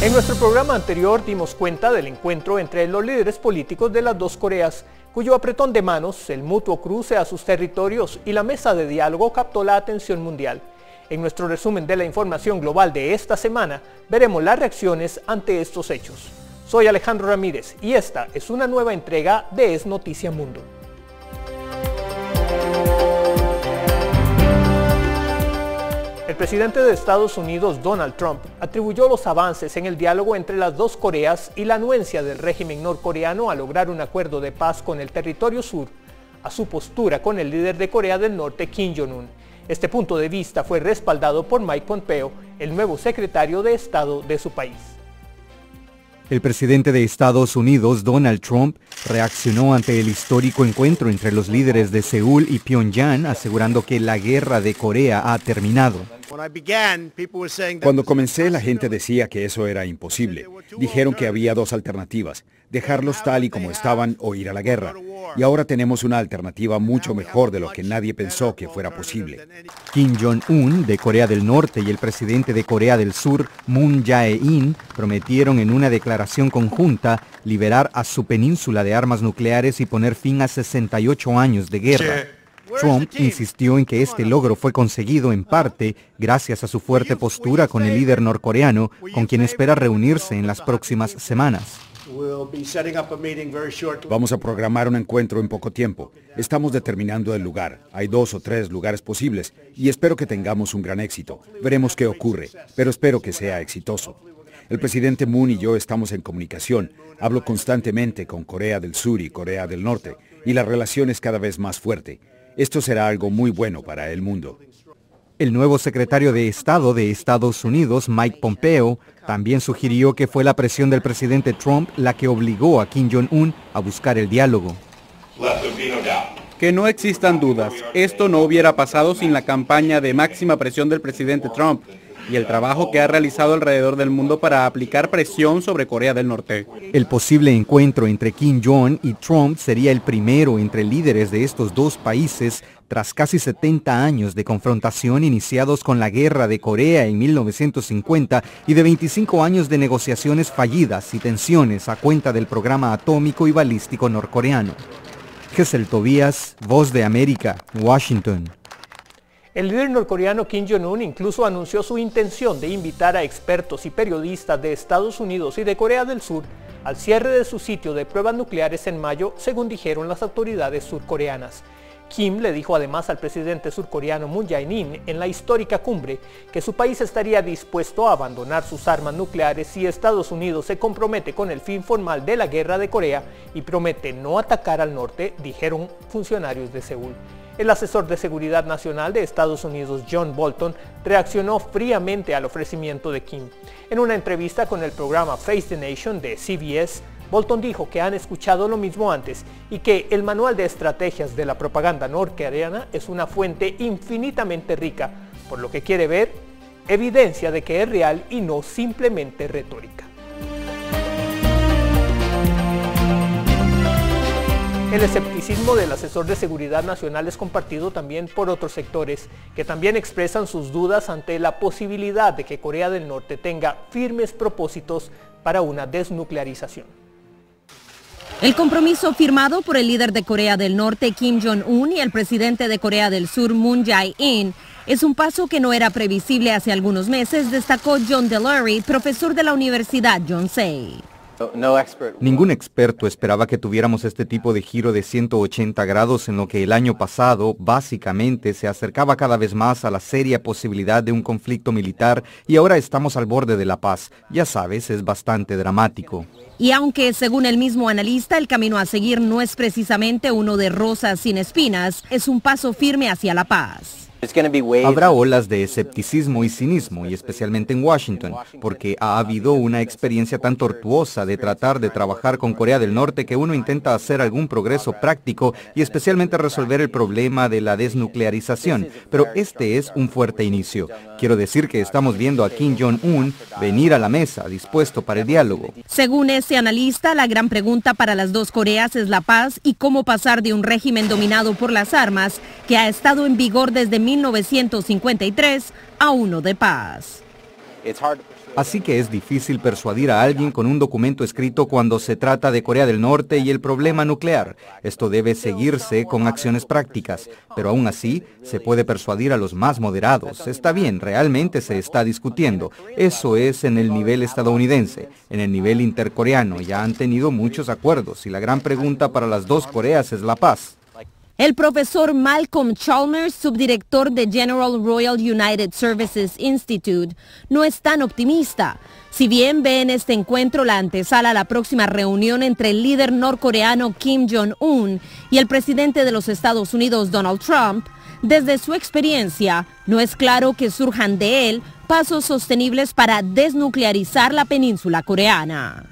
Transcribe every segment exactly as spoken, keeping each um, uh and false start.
En nuestro programa anterior dimos cuenta del encuentro entre los líderes políticos de las dos Coreas, cuyo apretón de manos, el mutuo cruce a sus territorios y la mesa de diálogo captó la atención mundial. En nuestro resumen de la información global de esta semana, veremos las reacciones ante estos hechos. Soy Alejandro Ramírez y esta es una nueva entrega de Es Noticia Mundo. El presidente de Estados Unidos, Donald Trump, atribuyó los avances en el diálogo entre las dos Coreas y la anuencia del régimen norcoreano a lograr un acuerdo de paz con el territorio sur a su postura con el líder de Corea del Norte, Kim Jong-un. Este punto de vista fue respaldado por Mike Pompeo, el nuevo secretario de Estado de su país. El presidente de Estados Unidos, Donald Trump, reaccionó ante el histórico encuentro entre los líderes de Seúl y Pyongyang, asegurando que la guerra de Corea ha terminado. Cuando comencé, la gente decía que eso era imposible. Dijeron que había dos alternativas, dejarlos tal y como estaban o ir a la guerra. Y ahora tenemos una alternativa mucho mejor de lo que nadie pensó que fuera posible. Kim Jong-un, de Corea del Norte, y el presidente de Corea del Sur, Moon Jae-in, prometieron en una declaración conjunta liberar a su península de armas nucleares y poner fin a sesenta y ocho años de guerra. Trump insistió en que este logro fue conseguido en parte gracias a su fuerte postura con el líder norcoreano, con quien espera reunirse en las próximas semanas. Vamos a programar un encuentro en poco tiempo. Estamos determinando el lugar. Hay dos o tres lugares posibles y espero que tengamos un gran éxito. Veremos qué ocurre, pero espero que sea exitoso. El presidente Moon y yo estamos en comunicación. Hablo constantemente con Corea del Sur y Corea del Norte y la relación es cada vez más fuerte. Esto será algo muy bueno para el mundo. El nuevo secretario de Estado de Estados Unidos, Mike Pompeo, también sugirió que fue la presión del presidente Trump la que obligó a Kim Jong-un a buscar el diálogo. Que no existan dudas, esto no hubiera pasado sin la campaña de máxima presión del presidente Trump y el trabajo que ha realizado alrededor del mundo para aplicar presión sobre Corea del Norte. El posible encuentro entre Kim Jong y Trump sería el primero entre líderes de estos dos países tras casi setenta años de confrontación iniciados con la Guerra de Corea en mil novecientos cincuenta y de veinticinco años de negociaciones fallidas y tensiones a cuenta del programa atómico y balístico norcoreano. Gesell Tobías, Voz de América, Washington. El líder norcoreano Kim Jong-un incluso anunció su intención de invitar a expertos y periodistas de Estados Unidos y de Corea del Sur al cierre de su sitio de pruebas nucleares en mayo, según dijeron las autoridades surcoreanas. Kim le dijo además al presidente surcoreano Moon Jae-in en la histórica cumbre que su país estaría dispuesto a abandonar sus armas nucleares si Estados Unidos se compromete con el fin formal de la guerra de Corea y promete no atacar al norte, dijeron funcionarios de Seúl. El asesor de Seguridad Nacional de Estados Unidos, John Bolton, reaccionó fríamente al ofrecimiento de Kim. En una entrevista con el programa Face the Nation de C B S, Bolton dijo que han escuchado lo mismo antes y que el manual de estrategias de la propaganda norcoreana es una fuente infinitamente rica, por lo que quiere ver evidencia de que es real y no simplemente retórica. El escepticismo del asesor de Seguridad Nacional es compartido también por otros sectores, que también expresan sus dudas ante la posibilidad de que Corea del Norte tenga firmes propósitos para una desnuclearización. El compromiso firmado por el líder de Corea del Norte, Kim Jong-un, y el presidente de Corea del Sur, Moon Jae-in, es un paso que no era previsible hace algunos meses, destacó John Delury, profesor de la Universidad Yonsei. Ningún experto esperaba que tuviéramos este tipo de giro de ciento ochenta grados en lo que el año pasado, básicamente, se acercaba cada vez más a la seria posibilidad de un conflicto militar y ahora estamos al borde de la paz. Ya sabes, es bastante dramático. Y aunque, según el mismo analista, el camino a seguir no es precisamente uno de rosas sin espinas, es un paso firme hacia la paz. Habrá olas de escepticismo y cinismo, y especialmente en Washington, porque ha habido una experiencia tan tortuosa de tratar de trabajar con Corea del Norte que uno intenta hacer algún progreso práctico y especialmente resolver el problema de la desnuclearización. Pero este es un fuerte inicio. Quiero decir que estamos viendo a Kim Jong-un venir a la mesa, dispuesto para el diálogo. Según ese analista, la gran pregunta para las dos Coreas es la paz y cómo pasar de un régimen dominado por las armas que ha estado en vigor desde mil novecientos cincuenta y tres a uno de paz. Así que es difícil persuadir a alguien con un documento escrito cuando se trata de Corea del Norte y el problema nuclear. Esto debe seguirse con acciones prácticas, pero aún así se puede persuadir a los más moderados. Está bien, realmente se está discutiendo. Eso es en el nivel estadounidense. En el nivel intercoreano ya han tenido muchos acuerdos y la gran pregunta para las dos Coreas es la paz. El profesor Malcolm Chalmers, subdirector de General Royal United Services Institute, no es tan optimista. Si bien ve en este encuentro la antesala a la próxima reunión entre el líder norcoreano Kim Jong-un y el presidente de los Estados Unidos, Donald Trump, desde su experiencia, no es claro que surjan de él pasos sostenibles para desnuclearizar la península coreana.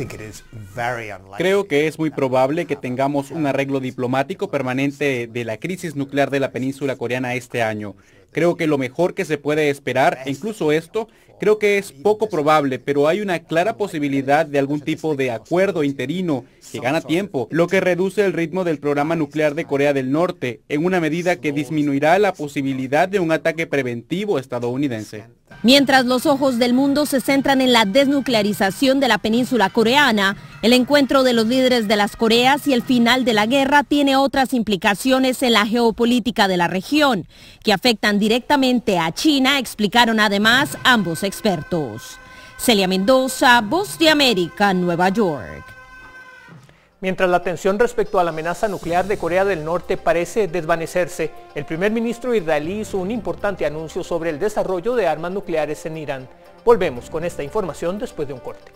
Creo que es muy probable que tengamos un arreglo diplomático permanente de la crisis nuclear de la península coreana este año. Creo que lo mejor que se puede esperar, e incluso esto, creo que es poco probable, pero hay una clara posibilidad de algún tipo de acuerdo interino que gana tiempo, lo que reduce el ritmo del programa nuclear de Corea del Norte, en una medida que disminuirá la posibilidad de un ataque preventivo estadounidense. Mientras los ojos del mundo se centran en la desnuclearización de la península coreana, el encuentro de los líderes de las Coreas y el final de la guerra tiene otras implicaciones en la geopolítica de la región, que afectan directamente a China, explicaron además ambos expertos. Celia Mendoza, Voz de América, Nueva York. Mientras la tensión respecto a la amenaza nuclear de Corea del Norte parece desvanecerse, el primer ministro israelí hizo un importante anuncio sobre el desarrollo de armas nucleares en Irán. Volvemos con esta información después de un corte.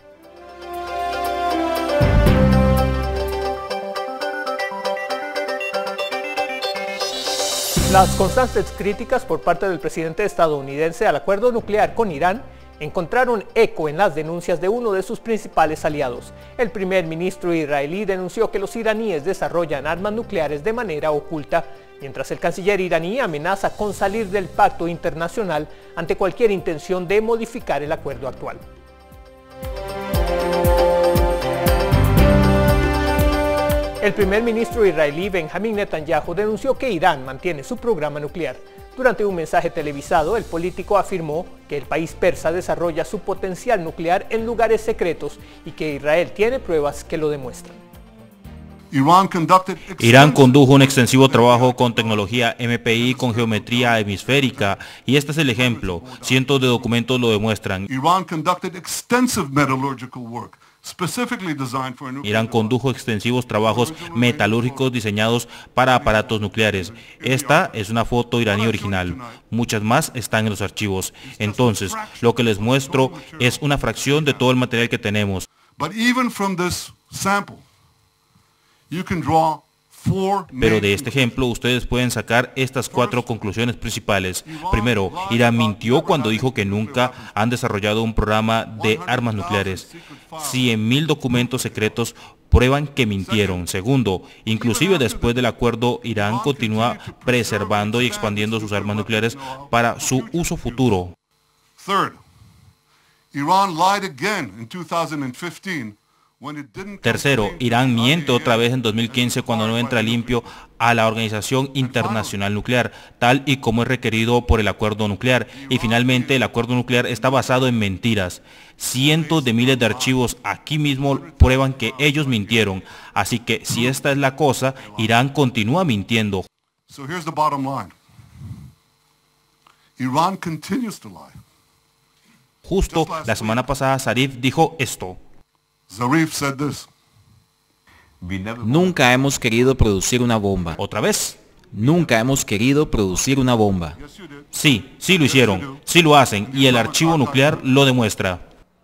Las constantes críticas por parte del presidente estadounidense al acuerdo nuclear con Irán encontraron eco en las denuncias de uno de sus principales aliados. El primer ministro israelí denunció que los iraníes desarrollan armas nucleares de manera oculta, mientras el canciller iraní amenaza con salir del pacto internacional ante cualquier intención de modificar el acuerdo actual. El primer ministro israelí Benjamin Netanyahu denunció que Irán mantiene su programa nuclear. Durante un mensaje televisado, el político afirmó que el país persa desarrolla su potencial nuclear en lugares secretos y que Israel tiene pruebas que lo demuestran. Irán condujo un extensivo trabajo con tecnología M P I con geometría hemisférica y este es el ejemplo. Cientos de documentos lo demuestran. Irán condujo extensivos trabajos metalúrgicos diseñados para aparatos nucleares. Esta es una foto iraní original. Muchas más están en los archivos. Entonces, lo que les muestro es una fracción de todo el material que tenemos. Pero de este ejemplo ustedes pueden sacar estas cuatro conclusiones principales. Primero, Irán mintió cuando dijo que nunca han desarrollado un programa de armas nucleares. cien mil documentos secretos prueban que mintieron. Segundo, inclusive después del acuerdo, Irán continúa preservando y expandiendo sus armas nucleares para su uso futuro. Tercero, Irán miente otra vez en dos mil quince cuando no entra limpio a la Organización Internacional Nuclear, tal y como es requerido por el acuerdo nuclear. Y finalmente, el acuerdo nuclear está basado en mentiras. Cientos de miles de archivos aquí mismo prueban que ellos mintieron. Así que si esta es la cosa, Irán continúa mintiendo. Justo la semana pasada Zarif dijo esto. Nunca hemos querido producir una bomba. ¿Otra vez? Nunca hemos querido producir una bomba. Sí, sí lo hicieron, sí lo hacen y el archivo nuclear lo demuestra.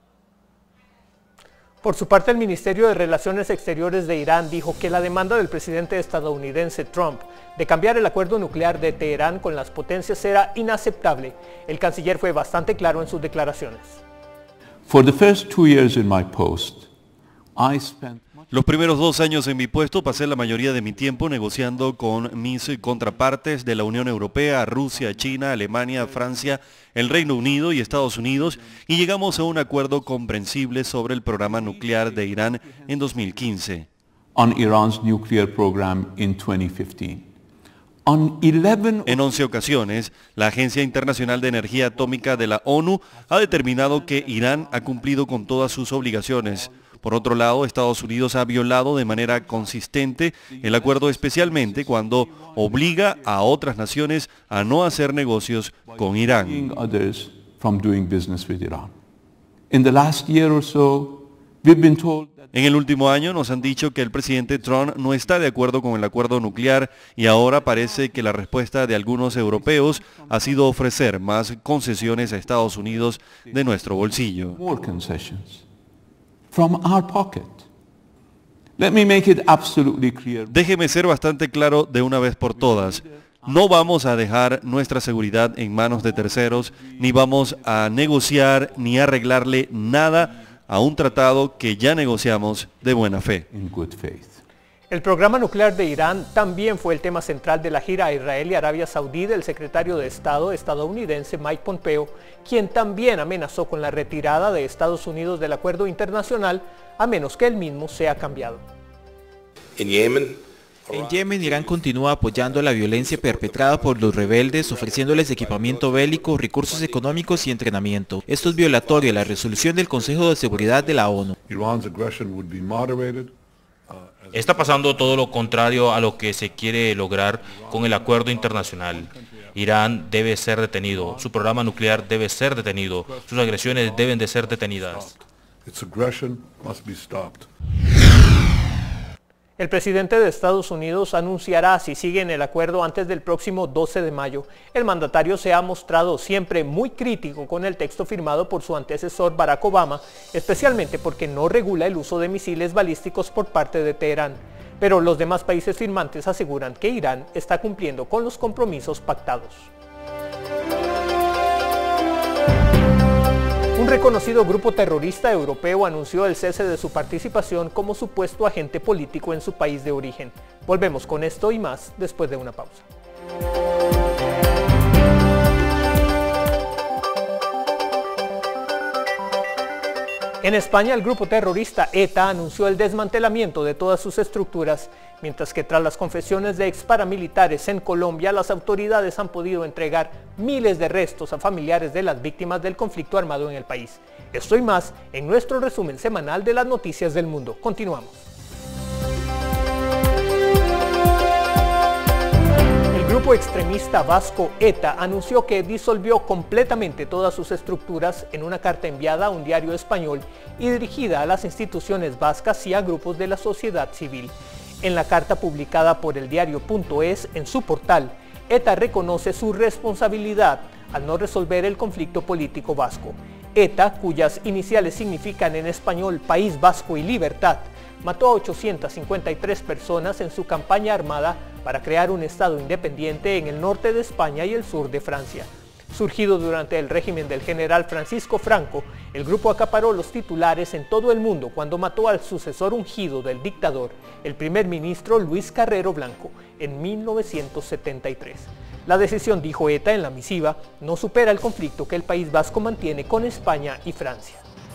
Por su parte, el Ministerio de Relaciones Exteriores de Irán dijo que la demanda del presidente estadounidense Trump de cambiar el acuerdo nuclear de Teherán con las potencias era inaceptable. El canciller fue bastante claro en sus declaraciones. For the first two years in my post, I spent Los primeros dos años en mi puesto pasé la mayoría de mi tiempo negociando con mis contrapartes de la Unión Europea, Rusia, China, Alemania, Francia, el Reino Unido y Estados Unidos y llegamos a un acuerdo comprensible sobre el programa nuclear de Irán en dos mil quince. On Iran's nuclear program in twenty fifteen. En once ocasiones, la Agencia Internacional de Energía Atómica de la ONU ha determinado que Irán ha cumplido con todas sus obligaciones. Por otro lado, Estados Unidos ha violado de manera consistente el acuerdo, especialmente cuando obliga a otras naciones a no hacer negocios con Irán. En el último año nos han dicho que el presidente Trump no está de acuerdo con el acuerdo nuclear y ahora parece que la respuesta de algunos europeos ha sido ofrecer más concesiones a Estados Unidos de nuestro bolsillo. Déjeme ser bastante claro de una vez por todas. No vamos a dejar nuestra seguridad en manos de terceros, ni vamos a negociar ni arreglarle nada a un tratado que ya negociamos de buena fe. El programa nuclear de Irán también fue el tema central de la gira a Israel y Arabia Saudí del secretario de Estado estadounidense Mike Pompeo, quien también amenazó con la retirada de Estados Unidos del acuerdo internacional a menos que el mismo sea cambiado. En Yemen, En Yemen, Irán continúa apoyando la violencia perpetrada por los rebeldes, ofreciéndoles equipamiento bélico, recursos económicos y entrenamiento. Esto es violatorio a la resolución del Consejo de Seguridad de la ONU. Está pasando todo lo contrario a lo que se quiere lograr con el acuerdo internacional. Irán debe ser detenido, su programa nuclear debe ser detenido, sus agresiones deben de ser detenidas. El presidente de Estados Unidos anunciará si sigue en el acuerdo antes del próximo doce de mayo. El mandatario se ha mostrado siempre muy crítico con el texto firmado por su antecesor Barack Obama, especialmente porque no regula el uso de misiles balísticos por parte de Teherán. Pero los demás países firmantes aseguran que Irán está cumpliendo con los compromisos pactados. Un reconocido grupo terrorista europeo anunció el cese de su participación como supuesto agente político en su país de origen. Volvemos con esto y más después de una pausa. En España, el grupo terrorista ETA anunció el desmantelamiento de todas sus estructuras, mientras que tras las confesiones de ex paramilitares en Colombia, las autoridades han podido entregar miles de restos a familiares de las víctimas del conflicto armado en el país. Esto y más en nuestro resumen semanal de las noticias del mundo. Continuamos. El grupo extremista vasco ETA anunció que disolvió completamente todas sus estructuras en una carta enviada a un diario español y dirigida a las instituciones vascas y a grupos de la sociedad civil. En la carta publicada por el diario punto es en su portal, ETA reconoce su responsabilidad al no resolver el conflicto político vasco. ETA, cuyas iniciales significan en español País Vasco y Libertad, mató a ochocientas cincuenta y tres personas en su campaña armada para crear un estado independiente en el norte de España y el sur de Francia. Surgido durante el régimen del general Francisco Franco, el grupo acaparó los titulares en todo el mundo cuando mató al sucesor ungido del dictador, el primer ministro Luis Carrero Blanco, en mil novecientos setenta y tres. La decisión, dijo ETA en la misiva, no supera el conflicto que el País Vasco mantiene con España y Francia.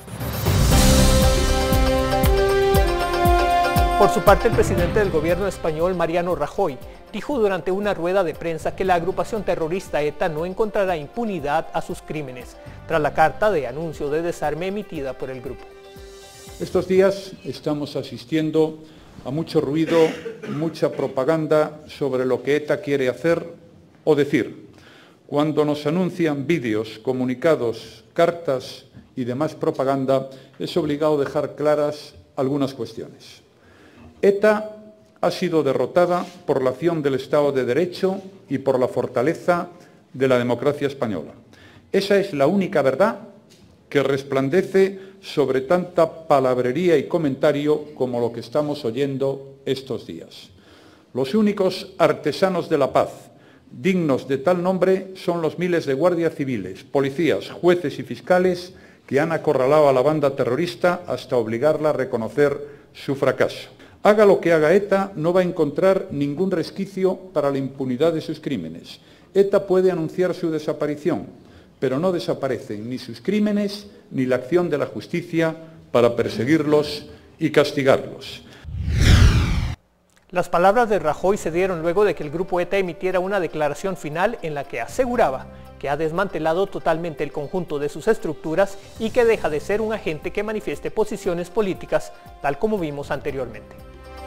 Por su parte, el presidente del gobierno español, Mariano Rajoy, dijo durante una rueda de prensa que la agrupación terrorista ETA no encontrará impunidad a sus crímenes, tras la carta de anuncio de desarme emitida por el grupo. Estos días estamos asistiendo a mucho ruido, mucha propaganda sobre lo que ETA quiere hacer o decir. Cuando nos anuncian vídeos, comunicados, cartas y demás propaganda, es obligado dejar claras algunas cuestiones. ETA ha sido derrotada por la acción del Estado de Derecho y por la fortaleza de la democracia española. Esa es la única verdad que resplandece sobre tanta palabrería y comentario como lo que estamos oyendo estos días. Los únicos artesanos de la paz dignos de tal nombre son los miles de guardias civiles, policías, jueces y fiscales que han acorralado a la banda terrorista hasta obligarla a reconocer su fracaso. Haga lo que haga ETA, no va a encontrar ningún resquicio para la impunidad de sus crímenes. ETA puede anunciar su desaparición, pero no desaparecen ni sus crímenes ni la acción de la justicia para perseguirlos y castigarlos. Las palabras de Rajoy se dieron luego de que el grupo ETA emitiera una declaración final en la que aseguraba que ha desmantelado totalmente el conjunto de sus estructuras y que deja de ser un agente que manifieste posiciones políticas, tal como vimos anteriormente.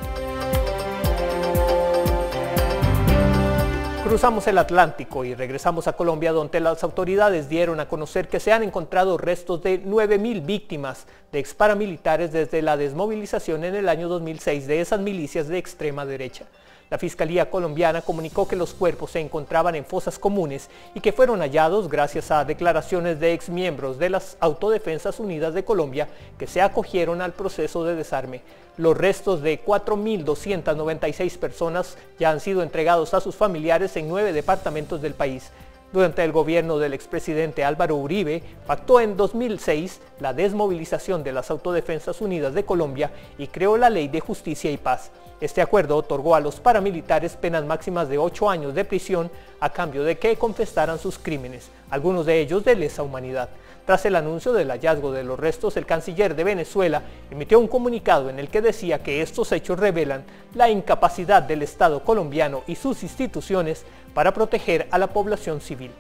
Cruzamos el Atlántico y regresamos a Colombia, donde las autoridades dieron a conocer que se han encontrado restos de nueve mil víctimas de exparamilitares desde la desmovilización en el año dos mil seis de esas milicias de extrema derecha. La Fiscalía colombiana comunicó que los cuerpos se encontraban en fosas comunes y que fueron hallados gracias a declaraciones de exmiembros de las Autodefensas Unidas de Colombia que se acogieron al proceso de desarme. Los restos de cuatro mil doscientas noventa y seis personas ya han sido entregados a sus familiares en nueve departamentos del país. Durante el gobierno del expresidente Álvaro Uribe, pactó en dos mil seis la desmovilización de las Autodefensas Unidas de Colombia y creó la Ley de Justicia y Paz. Este acuerdo otorgó a los paramilitares penas máximas de ocho años de prisión a cambio de que confesaran sus crímenes, algunos de ellos de lesa humanidad. Tras el anuncio del hallazgo de los restos, el canciller de Venezuela emitió un comunicado en el que decía que estos hechos revelan la incapacidad del Estado colombiano y sus instituciones para proteger a la población civil.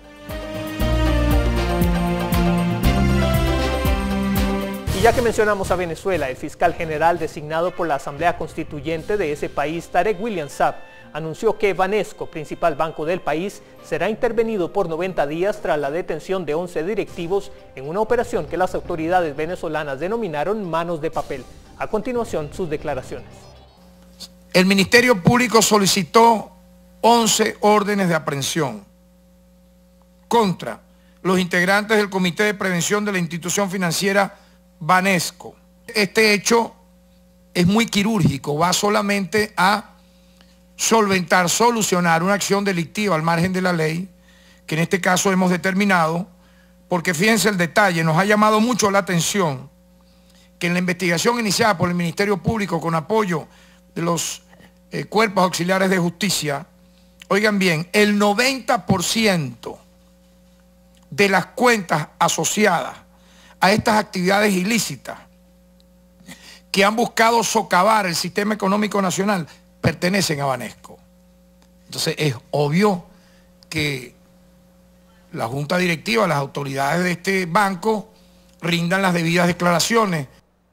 Y ya que mencionamos a Venezuela, el fiscal general designado por la Asamblea Constituyente de ese país, Tarek William Saab, anunció que Banesco, principal banco del país, será intervenido por noventa días tras la detención de once directivos en una operación que las autoridades venezolanas denominaron manos de papel. A continuación, sus declaraciones. El Ministerio Público solicitó once órdenes de aprehensión contra los integrantes del Comité de Prevención de la institución financiera Banesco. Este hecho es muy quirúrgico, va solamente a solventar, solucionar una acción delictiva al margen de la ley, que en este caso hemos determinado, porque fíjense el detalle, nos ha llamado mucho la atención que en la investigación iniciada por el Ministerio Público con apoyo de los eh, cuerpos auxiliares de justicia, oigan bien, el noventa por ciento de las cuentas asociadas a estas actividades ilícitas que han buscado socavar el sistema económico nacional pertenecen a Banesco. Entonces es obvio que la junta directiva, las autoridades de este banco rindan las debidas declaraciones.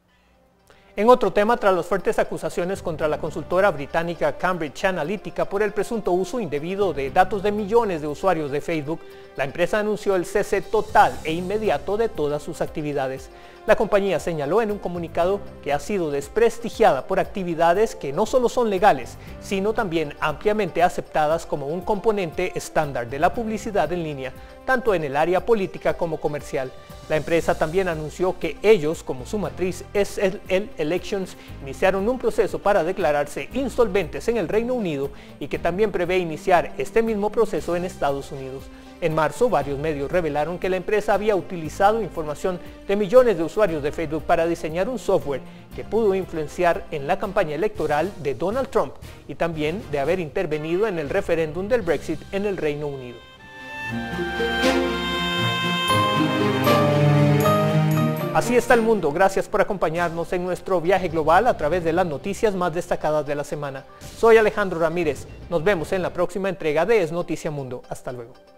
En otro tema, tras las fuertes acusaciones contra la consultora británica Cambridge Analytica por el presunto uso indebido de datos de millones de usuarios de Facebook, la empresa anunció el cese total e inmediato de todas sus actividades. La compañía señaló en un comunicado que ha sido desprestigiada por actividades que no solo son legales, sino también ampliamente aceptadas como un componente estándar de la publicidad en línea, tanto en el área política como comercial. La empresa también anunció que ellos, como su matriz S L L Elections, iniciaron un proceso para declararse insolventes en el Reino Unido y que también prevé iniciar este mismo proceso en Estados Unidos. En marzo, varios medios revelaron que la empresa había utilizado información de millones de usuarios de Facebook para diseñar un software que pudo influenciar en la campaña electoral de Donald Trump y también de haber intervenido en el referéndum del Brexit en el Reino Unido. Así está el mundo. Gracias por acompañarnos en nuestro viaje global a través de las noticias más destacadas de la semana. Soy Alejandro Ramírez. Nos vemos en la próxima entrega de Es Noticia Mundo. Hasta luego.